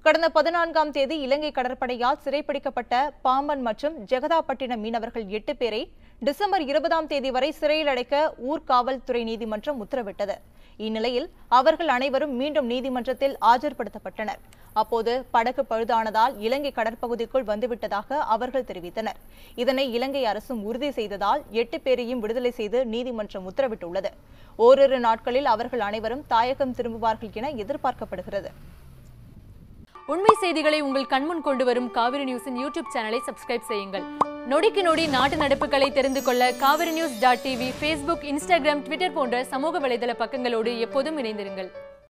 கடந்த 14ஆம் தேதி இலங்கை கடற்படையால் சிறைப்பிடிக்கப்பட்ட பாம்பன் மற்றும் ஜெகதாப்பட்டினம் மீனவர்கள் 8 பேரை டிசம்பர் 20ஆம் தேதி வரை சிறையில் அடைக்க ஊர்காவல்துறை நீதிமன்றம் உத்தரவிட்டது. இந்நிலையில் அவர்கள் அனைவரும் மீண்டும் நீதிமன்றத்தில் ஆஜர்படுத்தப்பட்டனர். அப்போது படகு பழுதானதால் இலங்கை கடற்பகுதிக்குள் வந்துவிட்டதாக அவர்கள் தெரிவித்தனர். இதனை இலங்கை அரசும் உறுதி செய்ததால் 8 பேரையும் விடுதலை செய்து நீதிமன்றம் உத்தரவிட்டுள்ளது. ஓரிரு நாட்களில் அவர்கள் அனைவரும் தாயகம் திரும்புவார்கள் என எதிர்பார்க்கப்படுகிறது. உண்மை செய்திகளை உங்கள் கண்முன் கொண்டு வரும் காவிரி நியூஸின் யூடியூப் சேனலை சப்ஸ்கிரைப் செய்யுங்கள். நொடிக்கு நொடி நாட்டு நடப்புகளை தெரிந்து கொள்ள kaverinews.tv, Facebook, Instagram, Twitter போன்ற சமூக வலைதள பக்கங்களோடு எப்போதும் இணைந்திருங்கள்.